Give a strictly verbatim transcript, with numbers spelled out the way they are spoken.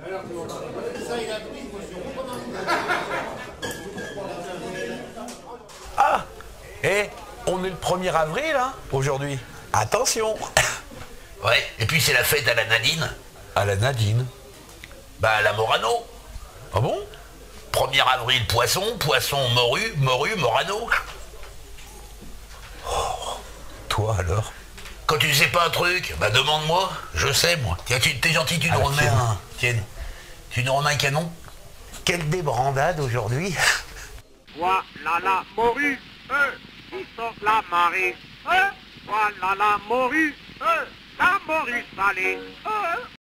Ah! Et on est le premier avril, hein, aujourd'hui. Attention! Ouais, et puis c'est la fête à la Nadine. À la Nadine. Bah à la Morano. Ah bon? premier avril, poisson, poisson, morue, morue, Morano. Oh, toi alors? Quand tu sais pas un truc, bah demande-moi, je sais moi. Tiens, tu t'es gentil, tu nous Ah, remets tiens. un. Tiens, tu nous remets un canon. Quelle débandade aujourd'hui! Voilà la morue, euh, qui sort la marée. Euh, voilà la morue, euh, la morue salée. Euh,